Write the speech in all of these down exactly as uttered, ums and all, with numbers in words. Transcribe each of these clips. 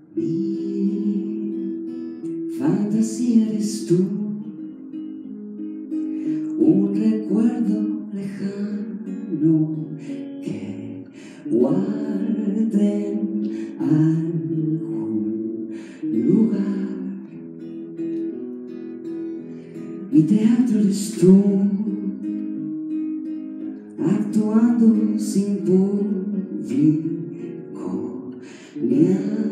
Mi fantasía eres tú, un recuerdo lejano que guardé en algún lugar. Mi teatro eres tú, actuando sin público ni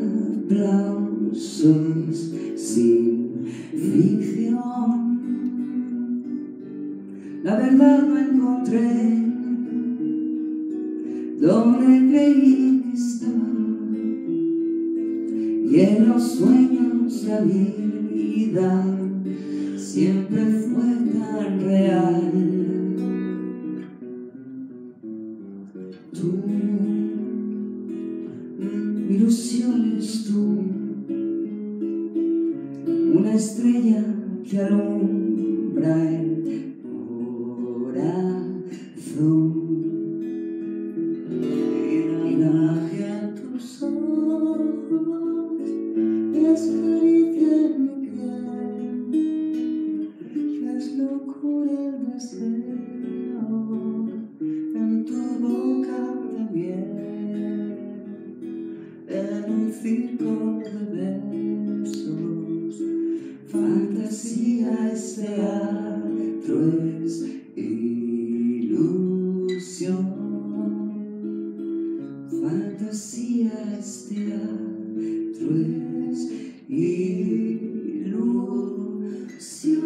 aplausos, sin ficción. La verdad no encontré donde creí que estaba, y en los sueños la vida siempre fue tan real. Tú, mi ilusión eres tú, una estrella que alumbra el corazón. Y magia en tus ojos es caricia en mi piel, y es locura el deseo en tu boca de miel, en un circo de besos. Fantasía es teatro, es ilusión. Fantasía es teatro, es ilusión.